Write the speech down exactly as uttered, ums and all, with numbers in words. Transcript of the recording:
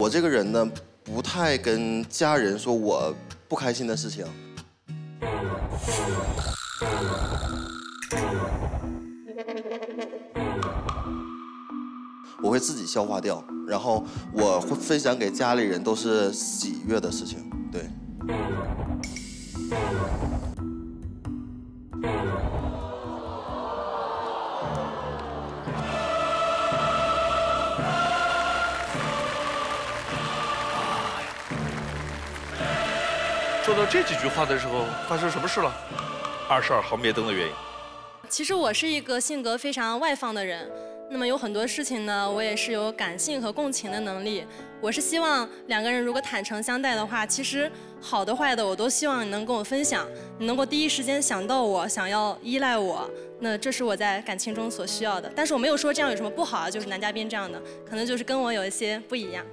我这个人呢，不太跟家人说我不开心的事情。我会自己消化掉，然后我会分享给家里人，都是喜悦的事情。对。 说到这几句话的时候，发生什么事了？二十二号灭灯的原因。 其实我是一个性格非常外放的人，那么有很多事情呢，我也是有感性和共情的能力。我是希望两个人如果坦诚相待的话，其实好的坏的我都希望你能跟我分享，你能够第一时间想到我，想要依赖我，那这是我在感情中所需要的。但是我没有说这样有什么不好啊，就是男嘉宾这样的，可能就是跟我有一些不一样。